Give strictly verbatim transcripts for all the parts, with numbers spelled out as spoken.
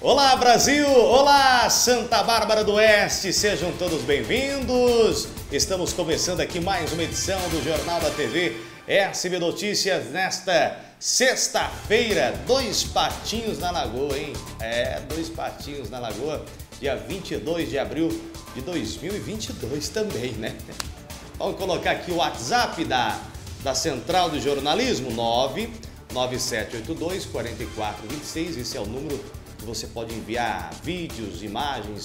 Olá Brasil, olá Santa Bárbara do Oeste, sejam todos bem-vindos. Estamos começando aqui mais uma edição do Jornal da T V S B Notícias nesta sexta-feira. Dois patinhos na lagoa, hein? É, dois patinhos na lagoa, dia vinte e dois de abril de dois mil e vinte e dois também, né? Vamos colocar aqui o WhatsApp da, da Central de Jornalismo, nove nove sete oito dois, quatro quatro dois seis, esse é o número que você pode enviar vídeos, imagens,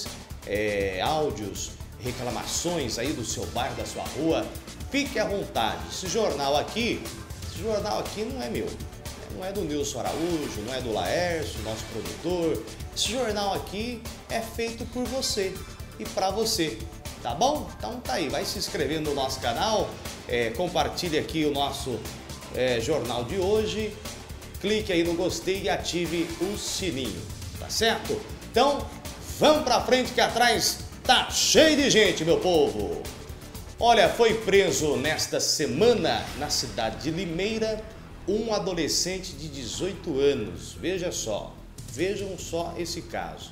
é, áudios, reclamações aí do seu bairro, da sua rua. Fique à vontade. Esse jornal aqui, esse jornal aqui não é meu, não é do Nilson Araújo, não é do Laércio, nosso produtor. Esse jornal aqui é feito por você e para você, tá bom? Então tá aí, vai se inscrever no nosso canal, é, compartilhe aqui o nosso é, jornal de hoje, clique aí no gostei e ative o sininho. Tá certo? Então, vamos pra frente que atrás tá cheio de gente, meu povo. Olha, foi preso nesta semana na cidade de Limeira um adolescente de dezoito anos. Veja só, vejam só esse caso.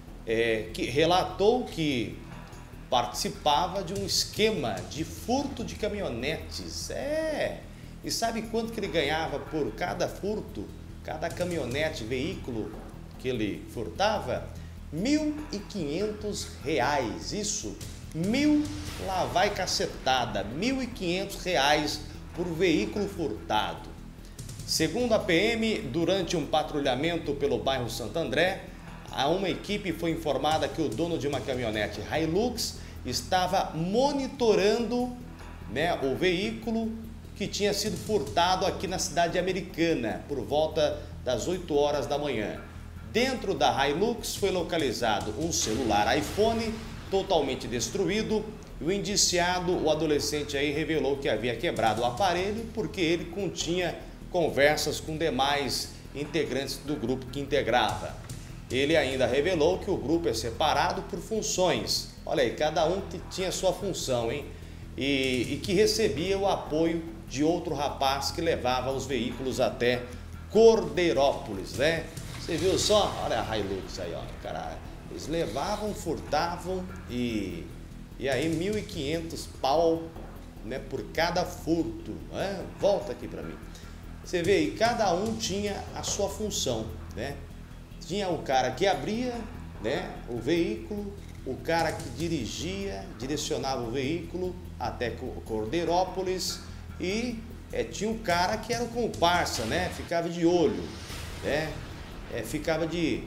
É, que relatou que participava de um esquema de furto de caminhonetes. É, e sabe quanto que ele ganhava por cada furto, cada caminhonete, veículo que ele furtava? Mil e quinhentos reais, isso, mil lá vai cacetada, mil e quinhentos reais por veículo furtado. Segundo a P M, durante um patrulhamento pelo bairro Santo André, a uma equipe foi informada que o dono de uma caminhonete Hilux estava monitorando, né, o veículo que tinha sido furtado aqui na cidade americana por volta das oito horas da manhã. Dentro da Hilux foi localizado um celular iPhone totalmente destruído e o indiciado, o adolescente aí, revelou que havia quebrado o aparelho porque ele continha conversas com demais integrantes do grupo que integrava. Ele ainda revelou que o grupo é separado por funções. Olha aí, cada um que tinha sua função, hein? E, e que recebia o apoio de outro rapaz que levava os veículos até Cordeirópolis, né? Você viu só? Olha a Hilux aí, ó. Cara, eles levavam, furtavam e, e aí mil e quinhentos pau, né, por cada furto. Né? Volta aqui para mim. Você vê aí, cada um tinha a sua função, né? Tinha o cara que abria, né, o veículo, o cara que dirigia, direcionava o veículo até Cordeirópolis e é, tinha o cara que era o comparsa, né? Ficava de olho, né? É, ficava de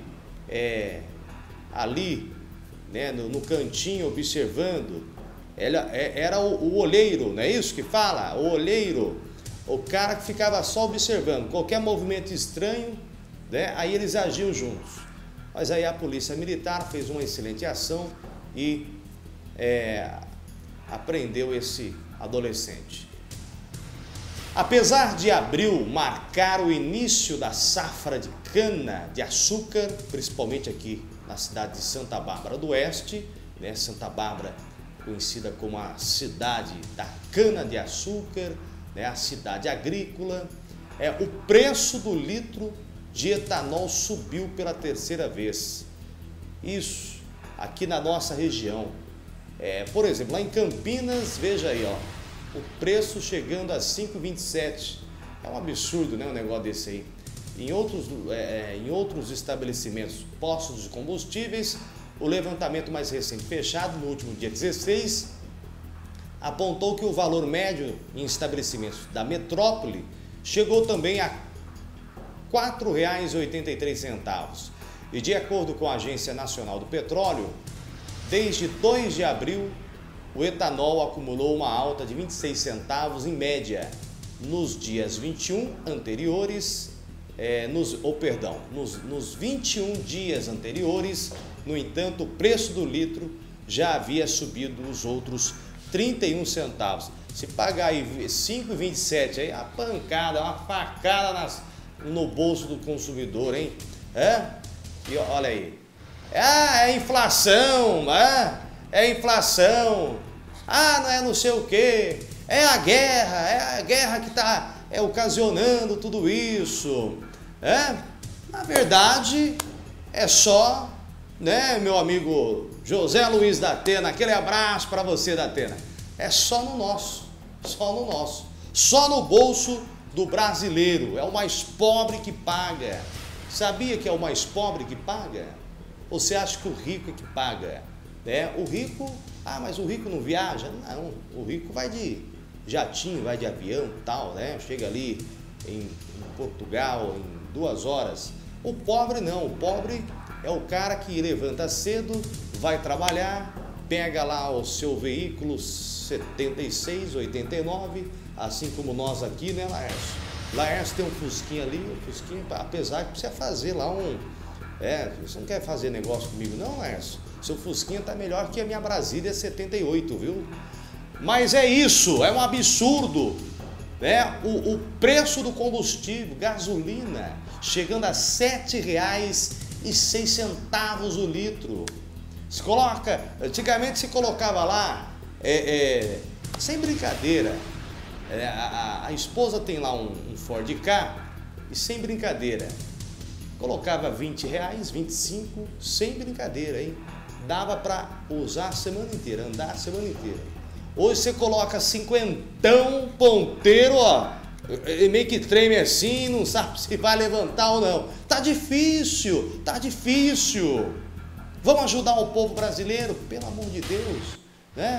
é, ali, né, no, no cantinho observando. Era, era o, o olheiro, não é isso que fala? O olheiro, o cara que ficava só observando qualquer movimento estranho, né, aí eles agiam juntos. Mas aí a polícia militar fez uma excelente ação e é, apreendeu esse adolescente. Apesar de abril marcar o início da safra de cana de açúcar, principalmente aqui na cidade de Santa Bárbara do Oeste, né? Santa Bárbara conhecida como a cidade da cana de açúcar, né? A cidade agrícola, é, o preço do litro de etanol subiu pela terceira vez. Isso aqui na nossa região. É, por exemplo, lá em Campinas, veja aí, ó. O preço chegando a cinco reais e vinte e sete centavos. É um absurdo, né, um negócio desse aí. Em outros, é, em outros estabelecimentos, postos de combustíveis, o levantamento mais recente fechado, no último dia dezesseis, apontou que o valor médio em estabelecimentos da metrópole chegou também a quatro reais e oitenta e três centavos. E de acordo com a Agência Nacional do Petróleo, desde dois de abril, o etanol acumulou uma alta de vinte e seis centavos em média. Nos dias vinte e um anteriores, é, nos, ou perdão, nos, nos vinte e um dias anteriores, no entanto, o preço do litro já havia subido os outros trinta e um centavos. Se pagar aí cinco reais e vinte e sete centavos, aí a pancada, uma facada nas, no bolso do consumidor, hein? É? E olha aí. Ah, é inflação, é? É inflação. Ah, não é não sei o quê. É a guerra, é a guerra que está é, ocasionando tudo isso. É? Na verdade, é só, né, meu amigo José Luiz da Atena, aquele abraço para você da Atena, é só no nosso, só no nosso, só no bolso do brasileiro, é o mais pobre que paga. Sabia que é o mais pobre que paga? Ou você acha que o rico é que paga? É, o rico, ah, mas o rico não viaja? Não, o rico vai de jatinho, vai de avião e tal, né? Chega ali em, em Portugal em duas horas. O pobre não, o pobre é o cara que levanta cedo, vai trabalhar, pega lá o seu veículo setenta e seis, oitenta e nove, assim como nós aqui, né, Laércio? Laércio tem um fusquinha ali, um fusquinha, apesar que precisa fazer lá um... É, você não quer fazer negócio comigo não, Laércio? Seu fusquinha tá melhor que a minha Brasília setenta e oito, viu? Mas é isso, é um absurdo, né? O, o preço do combustível, gasolina, chegando a sete reais e seis centavos o litro. Se coloca, antigamente se colocava lá, é, é, sem brincadeira, é, a, a esposa tem lá um, um Ford Ka e sem brincadeira, colocava vinte reais, vinte e cinco, sem brincadeira, hein? Dava para usar a semana inteira, andar a semana inteira. Hoje você coloca cinquentão ponteiro, ó, e meio que treme assim, não sabe se vai levantar ou não. Tá difícil, tá difícil. Vamos ajudar o povo brasileiro, pelo amor de Deus, né?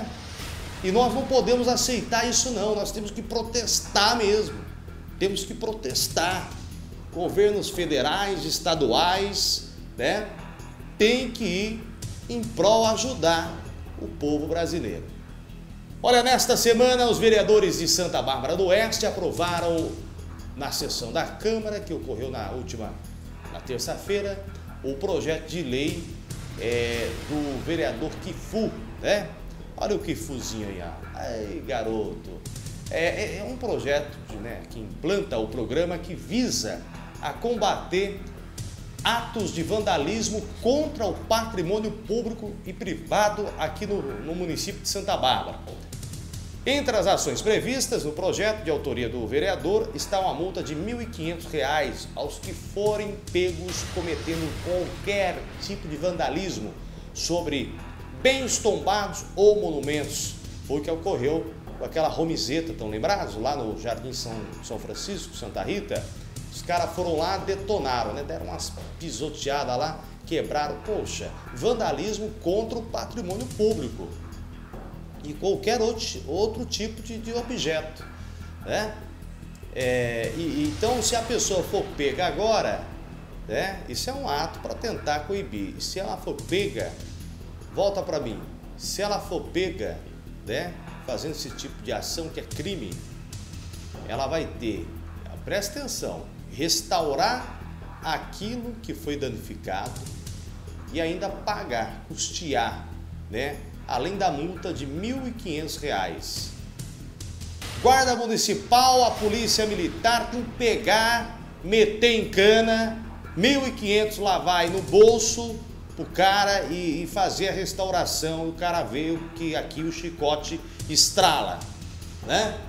E nós não podemos aceitar isso não, nós temos que protestar mesmo. Temos que protestar. Governos federais, estaduais, né? Tem que ir em prol ajudar o povo brasileiro. Olha, nesta semana os vereadores de Santa Bárbara do Oeste aprovaram na sessão da Câmara, que ocorreu na última, na terça-feira, o projeto de lei é, do vereador Kifu, né? Olha o Kifuzinho aí, ó. Ai, garoto. É, é um projeto de, né, que implanta o programa que visa a combater atos de vandalismo contra o patrimônio público e privado aqui no, no município de Santa Bárbara. Entre as ações previstas no projeto de autoria do vereador está uma multa de mil e quinhentos reais aos que forem pegos cometendo qualquer tipo de vandalismo sobre bens tombados ou monumentos. Foi o que ocorreu com aquela romizeta, estão lembrados? Lá no Jardim São, São Francisco, Santa Rita. Os caras foram lá, detonaram, né? Deram umas pisoteadas lá, quebraram. Poxa, vandalismo contra o patrimônio público e qualquer outro, outro tipo de, de objeto, né? É, e, então, se a pessoa for pega agora, né? Isso é um ato para tentar coibir. E se ela for pega, volta para mim, se ela for pega, né? Fazendo esse tipo de ação que é crime, ela vai ter, presta atenção, restaurar aquilo que foi danificado e ainda pagar, custear, né? Além da multa de mil e quinhentos reais. Guarda Municipal, a Polícia Militar tem que pegar, meter em cana, mil e quinhentos lá vai no bolso pro cara e, e fazer a restauração. O cara veio que aqui o chicote estrala, né?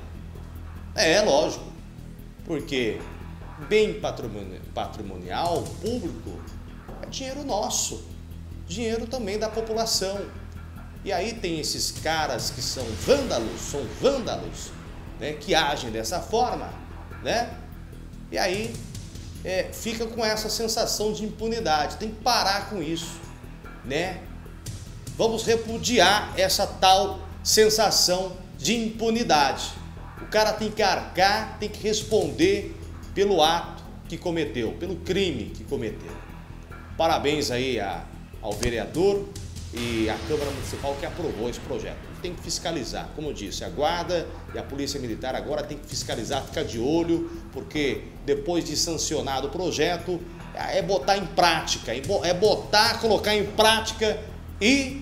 É, lógico, porque bem patrimonial, público, é dinheiro nosso, dinheiro também da população. E aí tem esses caras que são vândalos, são vândalos, né, que agem dessa forma, né? E aí é, fica com essa sensação de impunidade. Tem que parar com isso, né? Vamos repudiar essa tal sensação de impunidade. O cara tem que arcar, tem que responder pelo ato que cometeu, pelo crime que cometeu. Parabéns aí a, ao vereador e à Câmara Municipal que aprovou esse projeto. Tem que fiscalizar, como eu disse, a Guarda e a Polícia Militar agora tem que fiscalizar, ficar de olho, porque depois de sancionado o projeto, é botar em prática, é botar, colocar em prática e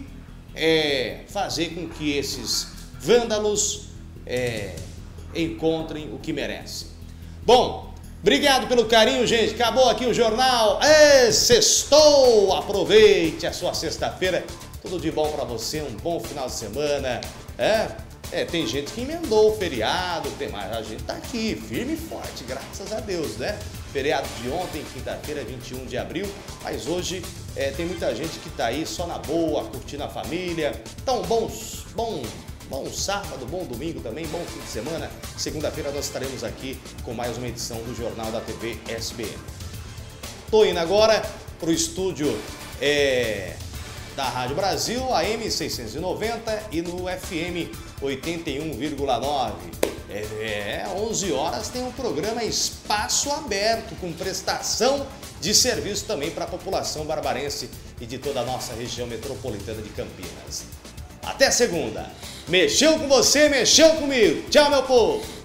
é, fazer com que esses vândalos é, encontrem o que merecem. Bom, obrigado pelo carinho, gente. Acabou aqui o jornal. É, sextou! Aproveite a sua sexta-feira. Tudo de bom para você, um bom final de semana. É, é, tem gente que emendou o feriado, tem mais. A gente tá aqui, firme e forte, graças a Deus, né? feriado de ontem, quinta-feira, vinte e um de abril, mas hoje é, tem muita gente que tá aí só na boa, curtindo a família. Então, bons, bom, bom sábado, bom domingo também, bom fim de semana. Segunda-feira nós estaremos aqui com mais uma edição do Jornal da T V S B N. Tô indo agora pro estúdio é, da Rádio Brasil, A M seiscentos e noventa e no F M oitenta e um vírgula nove. É, onze horas tem um programa Espaço Aberto, com prestação de serviço também para a população barbarense e de toda a nossa região metropolitana de Campinas. Até segunda. Mexeu com você, mexeu comigo. Tchau, meu povo.